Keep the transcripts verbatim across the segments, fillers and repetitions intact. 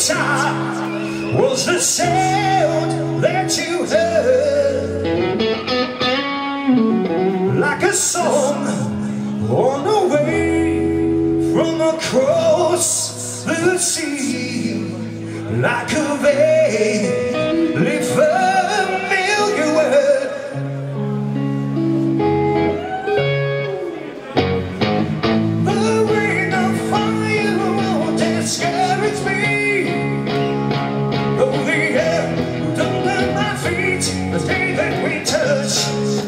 guitar was the sound that you heard, like a song on the way from across the sea, like a vaguely familiar word. The ring of fire won't discourage me, though the air moved under my feet the day that we touched.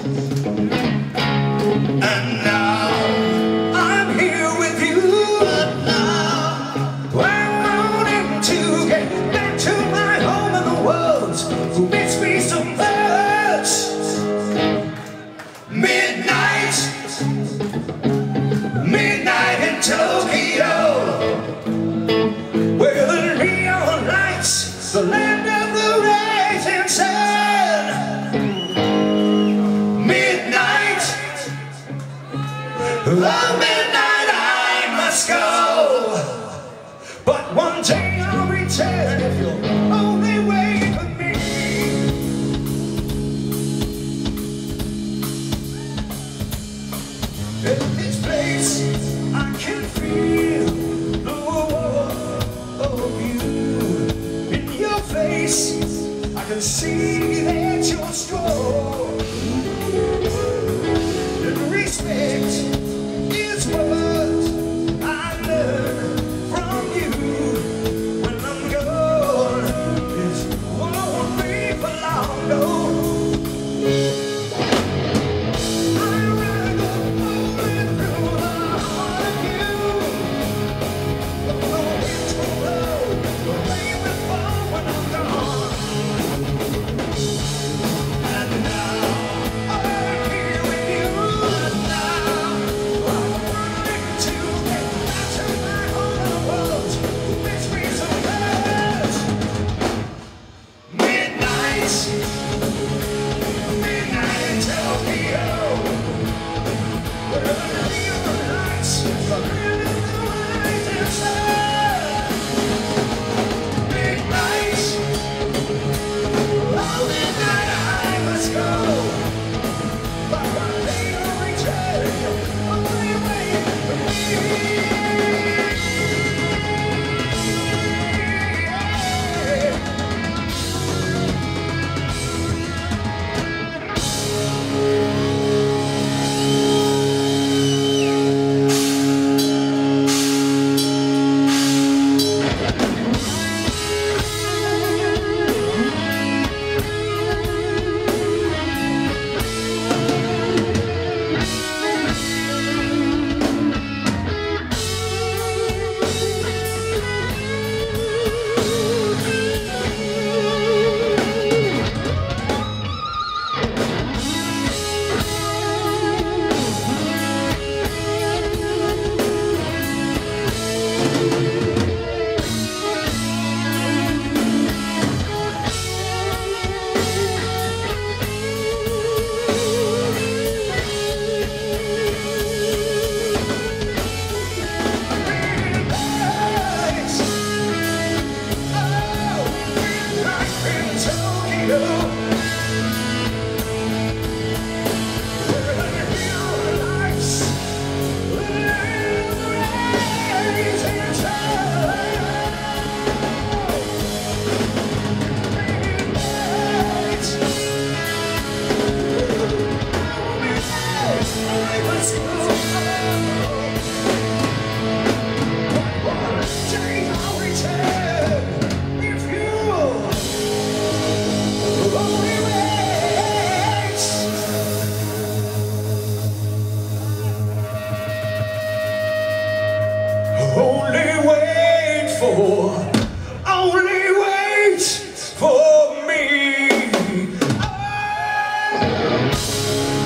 And now I'm here with you, but now I'm wanting to get back to my home in the world who makes me so much. Midnight, midnight in Tokyo, where the neon lights, the land of the rising sun. Midnight, oh midnight, I must go, but one day I'll return if you'll only wait for me. In this place I can feel the warmth of you. In your face I can see that you're strong. And respect is what I learn from you. When I'm gone, it won't be for long, no. I'd rather go falling through the heart of you. The winds will blow, the rain will fall when I'm gone. And now I'm here with you. And now I'm wanting to get back to my home in the world who makes me so much. Midnight, midnight in Tokyo, where the neon lights, the land of the rising sun. Midnight, oh midnight, I must go, but one day I'll return, only wait for me. Only wait for, only wait for me. Oh.